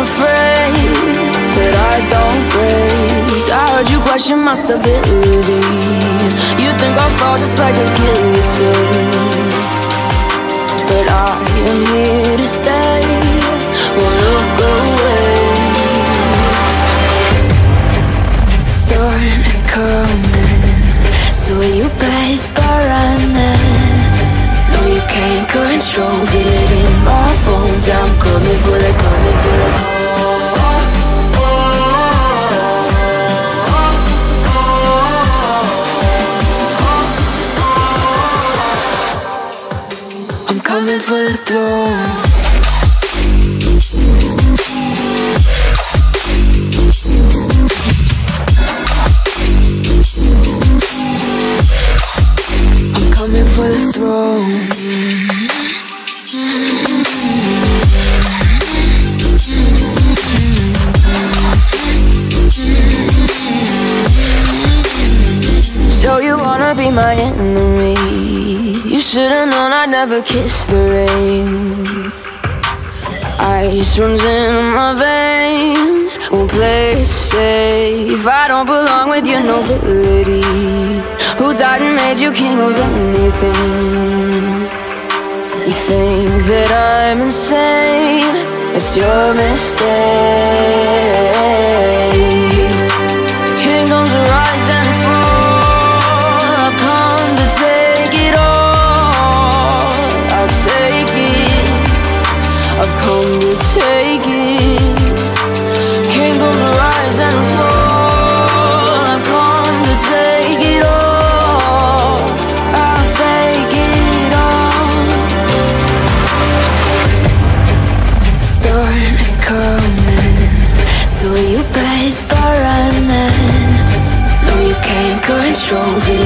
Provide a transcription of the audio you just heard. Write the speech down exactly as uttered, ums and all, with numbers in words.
afraid, but I don't break. I heard you question my stability. You think I'll fall just like a guillotine, but I am here to stay. Won't look away. The storm is coming, so you better start running. No, you can't control, feel it in my bones. I'm coming for the, coming for the. I'm coming for the throne. I'm coming for the throne. So you wanna be my enemy? You should've known I'd never kiss the rain. Ice runs in my veins, won't play it safe. I don't belong with your nobility. Who died and made you king of anything? You think that I'm insane? It's your mistake. Kingdoms rise and fall, I've come to take it all. I'll take it, I've come to take it. Kingdoms rise and fall, I've come to take it all. I'll take it all. The storm is coming, so you better start running. No, you can't control it.